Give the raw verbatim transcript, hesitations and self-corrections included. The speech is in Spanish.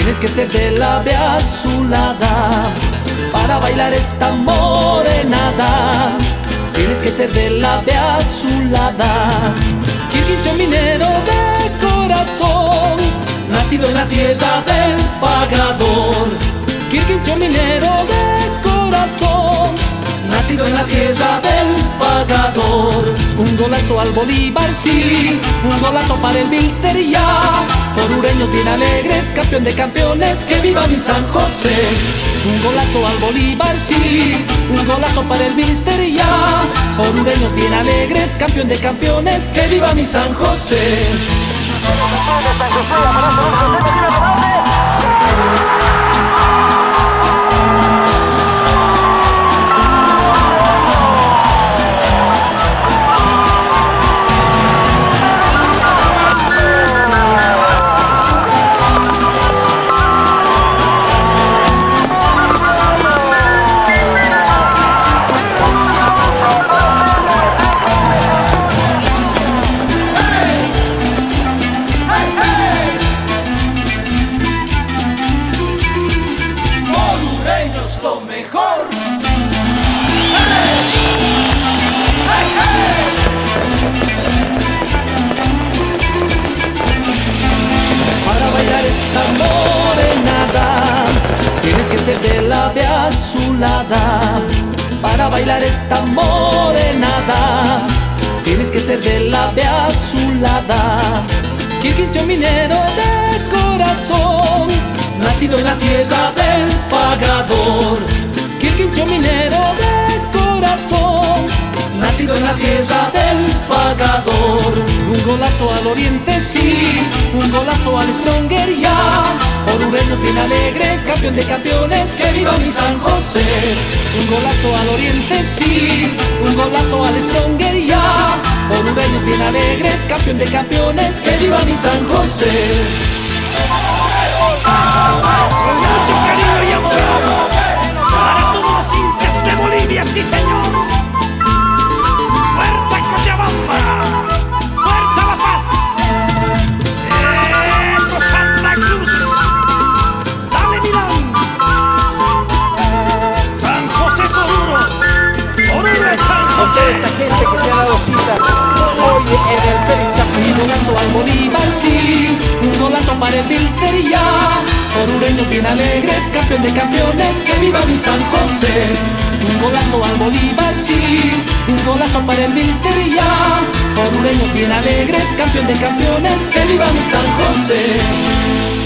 Tienes que ser de la de azulada para bailar esta morenada. Tienes que ser de la de azulada. Quirquincho minero de corazón, nacido en la tierra del pagador. Quirquincho minero de corazón, nacido en la tierra del pagador. Un golazo al Bolívar, sí, un golazo para el Míster ya. Orureños bien alegres, campeón de campeones, que viva mi San José. Un golazo al Bolívar, sí, un golazo para el Míster ya. Orureños bien alegres, campeón de campeones, que viva mi San José. Lo mejor. ¡Hey! ¡Hey, hey! Para bailar esta morenada tienes que ser de la de azulada. Para bailar esta morenada tienes que ser de la de azulada. Quirquincho minero de corazón, nacido en la tierra del pagador. Quirquincho minero de corazón, nacido en la tierra del pagador. Un golazo al oriente, sí, un golazo al Stronger ya. Orureños bien alegres, campeón de campeones, que viva mi San José. Un golazo al oriente, sí, un golazo al Stronger ya. Orureños bien alegres, campeón de campeones, que viva mi San José. Con mucho cariño y amor para todos los incas de Bolivia, sí señor. ¡Fuerza Cochabamba! ¡Fuerza La Paz! ¡Eso Santa Cruz! ¡Dale Milán! San José es Oruro, Oruro es San José. Esta gente que se ha dado cita hoy en el Félix Café. Un golazo al Bolívar, sí, un golazo para el Míster ya. Orureños bien alegres, campeón de campeones, que viva mi San José. Un golazo al Bolívar, sí, un golazo para el Míster ya. Orureños bien alegres, campeón de campeones, que viva mi San José.